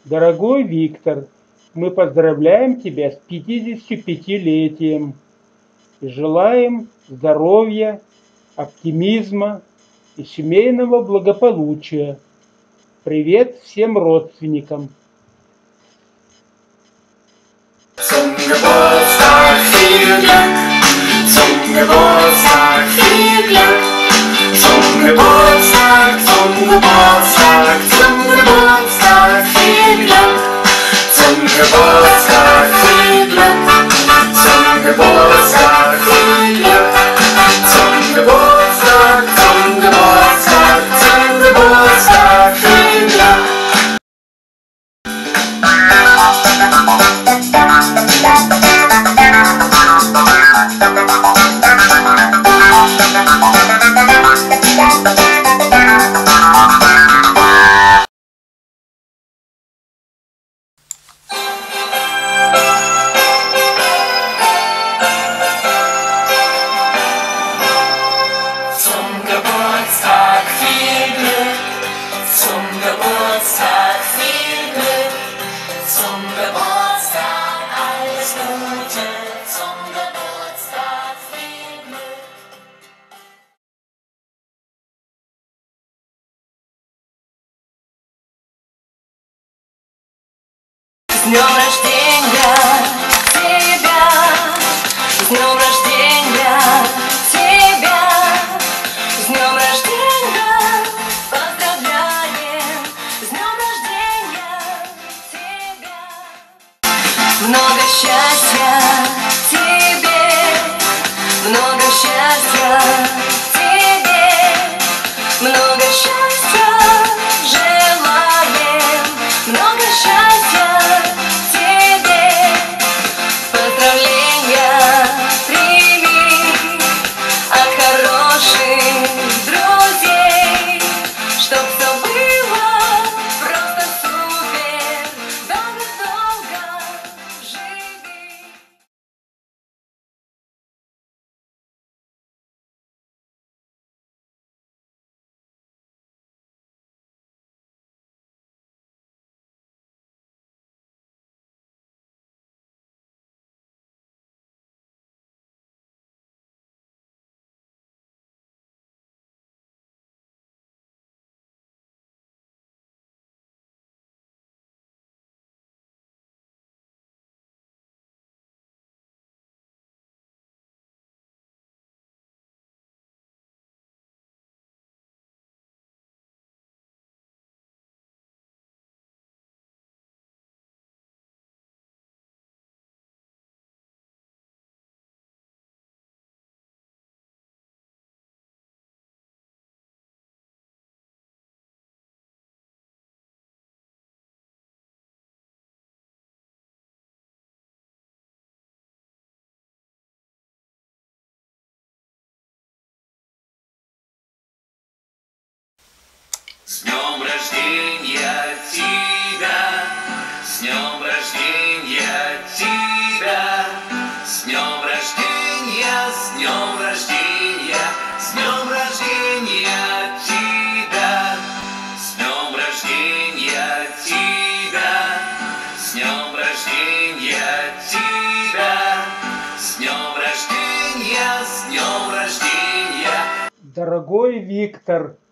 Дорогой Виктор, мы поздравляем тебя с 55-летием и желаем здоровья, оптимизма и семейного благополучия. Привет всем родственникам! Zum Geburtstag viel Glück, zum Geburtstag viel Glück, zum Geburtstag, zum Geburtstag, zum Geburtstag viel Glück, zum Geburtstag viel Glück, zum Geburtstag viel Glück, zum Geburtstag, zum Geburtstag, zum Geburtstag viel Glück. Zum Geburtstag viel Glück, zum Geburtstag viel Glück, zum Geburtstag alles Gute, zum Geburtstag viel Glück. С днем рождения тебя, с днем рождения тебя, с днем рождения поздравляем, с днем рождения тебя. Много счастья тебе, много счастья тебе, много счастья желаем, много счастья тебе. Поздравления прими от хороших друзей, чтоб все было просто супер, долго-долго живи. С днем рождения тебя, с днем рождения тебя, с днем рождения, с днем рождения, с днем рождения тебя, с днем рождения тебя, с днем рождения тебя, с днем рождения, с днем рождения. Дорогой Виктор,